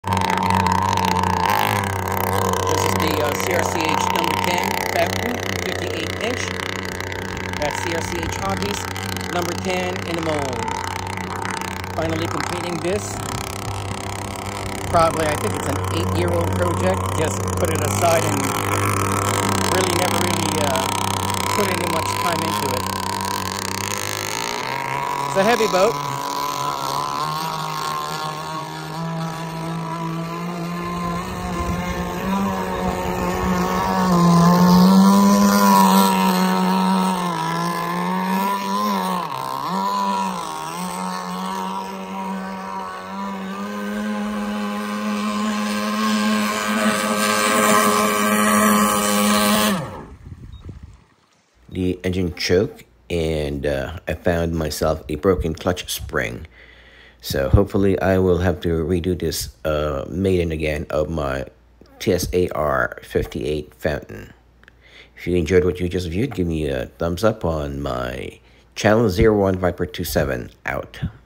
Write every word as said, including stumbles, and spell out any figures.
This is the uh, C R C H number ten fountain, fifty-eight inch. That's C R C H Hobbies, number ten in the mold. Finally completing this. Probably, I think it's an eight-year-old project. Just put it aside and really never really uh, put any much time into it. It's a heavy boat. The engine choked, and uh, I found myself a broken clutch spring. So hopefully I will have to redo this uh, maiden again of my T S A R fifty-eight fountain. If you enjoyed what you just viewed, give me a thumbs up on my channel. Zero one Viper two seven out.